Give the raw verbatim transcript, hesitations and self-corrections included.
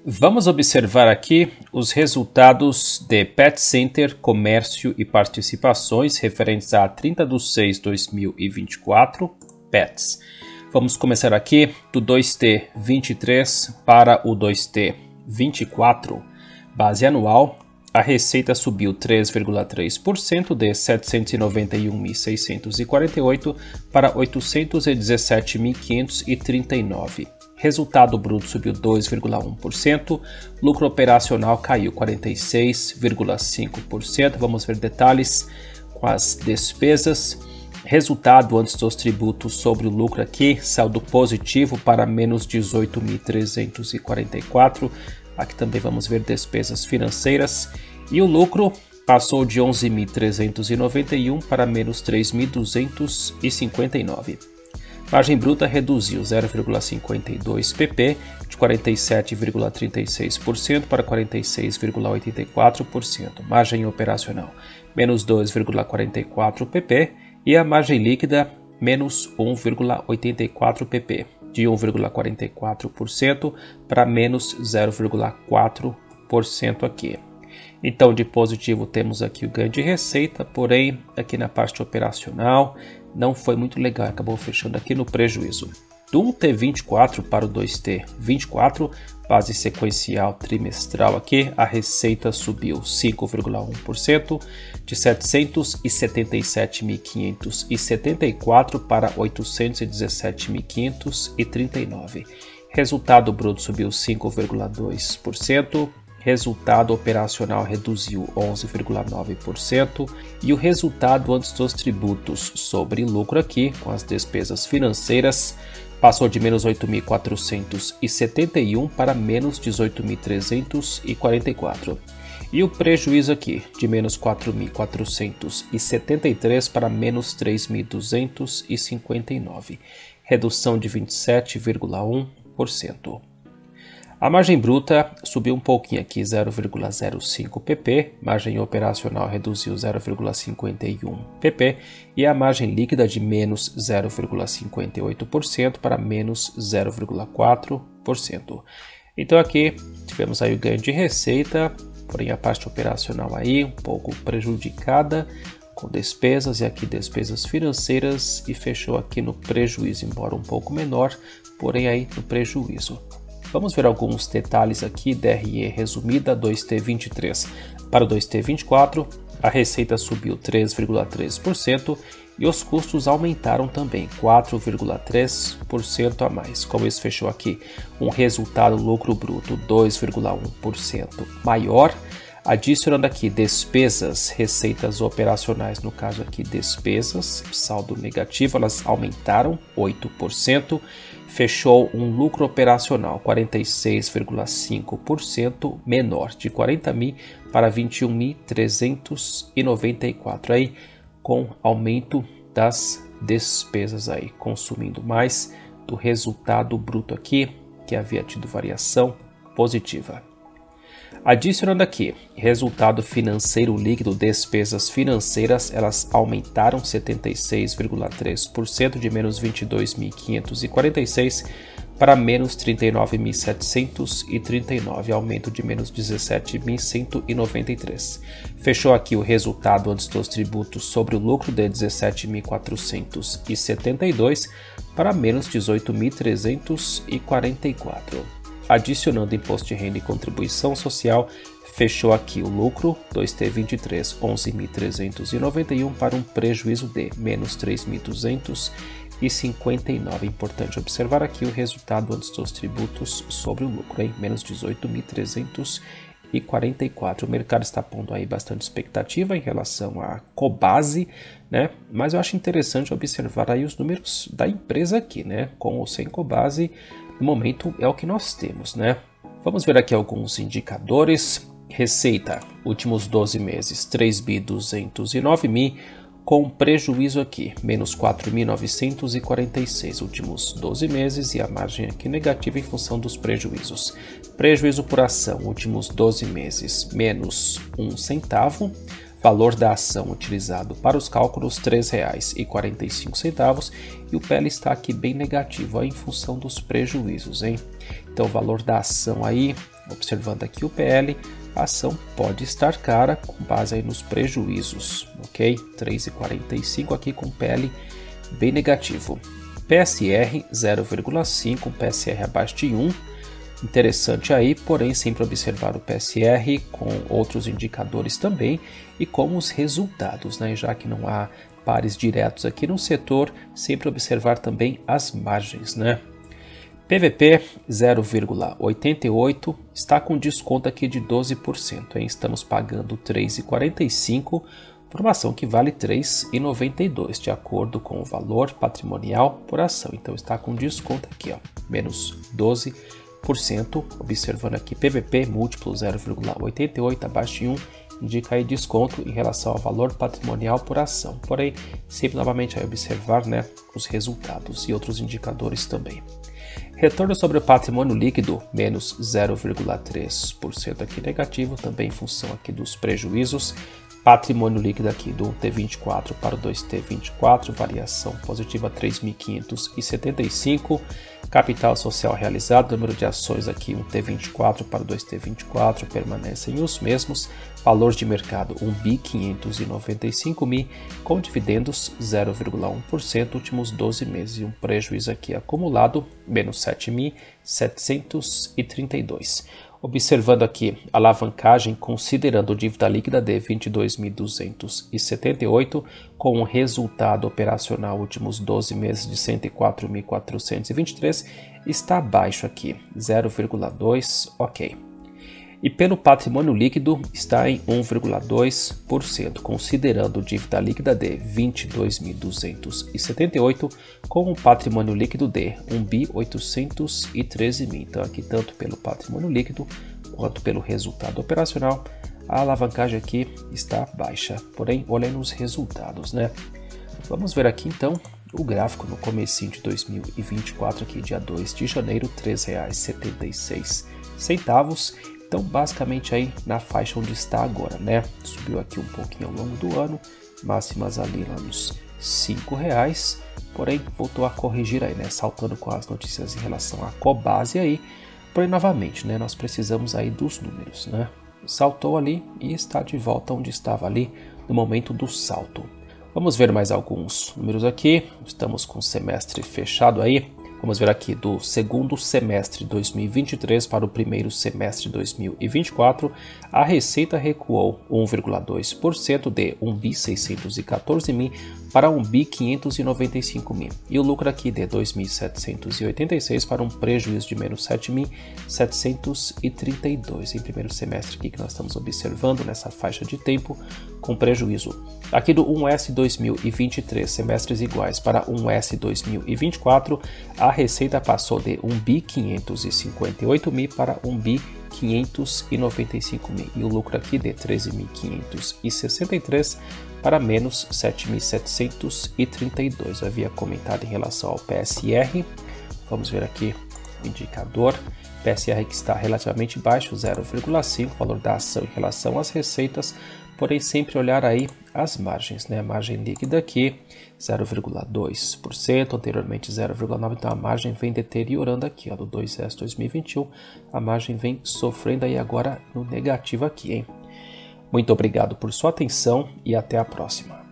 Vamos observar aqui os resultados de Pet Center, comércio e participações referentes a trinta de seis de dois mil e vinte e quatro, Pets. Vamos começar aqui do dois T vinte e três para o dois T vinte e quatro, base anual. A receita subiu três vírgula três por cento de setecentos e noventa e um mil seiscentos e quarenta e oito para oitocentos e dezessete mil quinhentos e trinta e nove. Resultado bruto subiu dois vírgula um por cento, lucro operacional caiu quarenta e seis vírgula cinco por cento. Vamos ver detalhes com as despesas. Resultado antes dos tributos sobre o lucro aqui, saldo positivo para menos dezoito mil trezentos e quarenta e quatro. Aqui também vamos ver despesas financeiras. E o lucro passou de onze mil trezentos e noventa e um para menos três mil duzentos e cinquenta e nove. Margem bruta reduziu zero vírgula cinquenta e dois pp, de quarenta e sete vírgula trinta e seis por cento para quarenta e seis vírgula oitenta e quatro por cento. Margem operacional, menos dois vírgula quarenta e quatro pp. E a margem líquida, menos um vírgula oitenta e quatro pp, de um vírgula quarenta e quatro por cento para menos zero vírgula quatro por cento aqui. Então, de positivo, temos aqui o ganho de receita, porém, aqui na parte operacional, não foi muito legal, acabou fechando aqui no prejuízo. Do um T vinte e quatro para o dois T vinte e quatro, base sequencial trimestral aqui, a receita subiu cinco vírgula um por cento, de setecentos e setenta e sete mil quinhentos e setenta e quatro para oitocentos e dezessete mil quinhentos e trinta e nove. Resultado bruto subiu cinco vírgula dois por cento. Resultado operacional reduziu onze vírgula nove por cento e o resultado antes dos tributos sobre lucro aqui, com as despesas financeiras, passou de menos oito mil quatrocentos e setenta e um para menos dezoito mil trezentos e quarenta e quatro. E o prejuízo aqui, de menos quatro mil quatrocentos e setenta e três para menos três mil duzentos e cinquenta e nove, redução de vinte e sete vírgula um por cento. A margem bruta subiu um pouquinho aqui, zero vírgula zero cinco pp, margem operacional reduziu zero vírgula cinquenta e um pp e a margem líquida de menos zero vírgula cinquenta e oito por cento para menos zero vírgula quatro por cento. Então aqui tivemos aí o ganho de receita, porém a parte operacional aí um pouco prejudicada, com despesas e aqui despesas financeiras e fechou aqui no prejuízo, embora um pouco menor, porém aí no prejuízo. Vamos ver alguns detalhes aqui, D R E resumida, dois T vinte e três para o dois T vinte e quatro, a receita subiu três vírgula três por cento e os custos aumentaram também, quatro vírgula três por cento a mais. Como isso fechou aqui, um resultado lucro bruto dois vírgula um por cento maior, adicionando aqui despesas, receitas operacionais, no caso aqui despesas, saldo negativo, elas aumentaram oito por cento, fechou um lucro operacional quarenta e seis vírgula cinco por cento menor, de quarenta mil para vinte e um mil trezentos e noventa e quatro, aí com aumento das despesas aí, consumindo mais do resultado bruto aqui, que havia tido variação positiva. Adicionando aqui, resultado financeiro líquido, despesas financeiras, elas aumentaram setenta e seis vírgula três por cento, de menos vinte e dois mil quinhentos e quarenta e seis para menos trinta e nove mil setecentos e trinta e nove, aumento de menos dezessete mil cento e noventa e três. Fechou aqui o resultado antes dos tributos sobre o lucro de dezessete mil quatrocentos e setenta e dois para menos dezoito mil trezentos e quarenta e quatro. Adicionando imposto de renda e contribuição social, fechou aqui o lucro, dois T vinte e três, onze mil trezentos e noventa e um para um prejuízo de menos três mil duzentos e cinquenta e nove. Importante observar aqui o resultado antes dos tributos sobre o lucro, hein? Menos dezoito mil trezentos e quarenta e quatro. O mercado está pondo aí bastante expectativa em relação à Cobasi, né? Mas eu acho interessante observar aí os números da empresa aqui, né? Com ou sem Cobasi, no momento é o que nós temos, né? Vamos ver aqui alguns indicadores. Receita, últimos doze meses, três bilhões duzentos e nove mil, com prejuízo aqui, menos quatro mil novecentos e quarenta e seis, últimos doze meses, e a margem aqui negativa em função dos prejuízos. Prejuízo por ação, últimos doze meses, menos um centavo. Valor da ação utilizado para os cálculos, três reais e quarenta e cinco centavos, e o P L está aqui bem negativo aí, em função dos prejuízos, hein? Então o valor da ação aí Observando aqui o P L, a ação pode estar cara com base aí nos prejuízos, ok? três reais e quarenta e cinco aqui com P L bem negativo. P S R zero vírgula cinco, P S R abaixo de um. Interessante aí, porém sempre observar o P S R com outros indicadores também e com os resultados, né? Já que não há pares diretos aqui no setor, sempre observar também as margens, né? P V P zero vírgula oitenta e oito está com desconto aqui de doze por cento, hein? Estamos pagando três reais e quarenta e cinco por uma ação que vale três reais e noventa e dois, de acordo com o valor patrimonial por ação. Então está com desconto aqui, ó, menos doze por cento, observando aqui P V P múltiplo zero vírgula oitenta e oito abaixo de um, indica aí desconto em relação ao valor patrimonial por ação. Porém, sempre novamente aí observar, né, os resultados e outros indicadores também. Retorno sobre o patrimônio líquido, menos zero vírgula três por cento aqui negativo, também em função aqui dos prejuízos. Patrimônio líquido aqui do T vinte e quatro para o dois T vinte e quatro, variação positiva três mil quinhentos e setenta e cinco. Capital social realizado, número de ações aqui um T vinte e quatro para o dois T vinte e quatro permanecem os mesmos. Valor de mercado um bilhão quinhentos e noventa e cinco mil, com dividendos zero vírgula um por cento últimos doze meses e um prejuízo aqui acumulado menos sete mil setecentos e trinta e dois. Observando aqui a alavancagem, considerando dívida líquida de vinte e dois mil duzentos e setenta e oito, com um resultado operacional últimos doze meses de cento e quatro mil quatrocentos e vinte e três, está abaixo aqui, zero vírgula dois, ok. E pelo patrimônio líquido está em um vírgula dois por cento, considerando dívida líquida de vinte e dois mil duzentos e setenta e oito, com um patrimônio líquido de um bilhão oitocentos e treze mil. Então aqui tanto pelo patrimônio líquido quanto pelo resultado operacional, a alavancagem aqui está baixa. Porém, olhando os resultados, né? Vamos ver aqui então o gráfico no comecinho de dois mil e vinte e quatro, aqui dia dois de janeiro, três reais e setenta e seis centavos. Então, basicamente aí na faixa onde está agora, né? Subiu aqui um pouquinho ao longo do ano, máximas ali lá nos cinco reais, porém voltou a corrigir aí, né? Saltando com as notícias em relação à Cobase aí, porém novamente, né? Nós precisamos aí dos números, né? Saltou ali e está de volta onde estava ali no momento do salto. Vamos ver mais alguns números aqui, estamos com o semestre fechado aí. Vamos ver aqui do segundo semestre de dois mil e vinte e três para o primeiro semestre de dois mil e vinte e quatro, a receita recuou um vírgula dois por cento de um bilhão seiscentos e quatorze mil para um bilhão quinhentos e noventa e cinco mil. E o lucro aqui de dois mil setecentos e oitenta e seis para um prejuízo de menos sete mil setecentos e trinta e dois. Em primeiro semestre aqui que nós estamos observando nessa faixa de tempo com prejuízo. Aqui do um S dois mil e vinte e três, semestres iguais para um S dois mil e vinte e quatro, a receita passou de um bilhão quinhentos e cinquenta e oito mil para um bilhão quinhentos e noventa e cinco mil. E o lucro aqui de treze mil quinhentos e sessenta e três para menos sete mil setecentos e trinta e dois. Eu havia comentado em relação ao P S R. Vamos ver aqui o indicador. P S R que está relativamente baixo, zero vírgula cinco, valor da ação em relação às receitas, porém sempre olhar aí as margens, né? A margem líquida aqui, zero vírgula dois por cento, anteriormente zero vírgula nove por cento, então a margem vem deteriorando aqui, ó, do dois S dois mil e vinte e um, a margem vem sofrendo aí agora no negativo aqui, hein? Muito obrigado por sua atenção e até a próxima.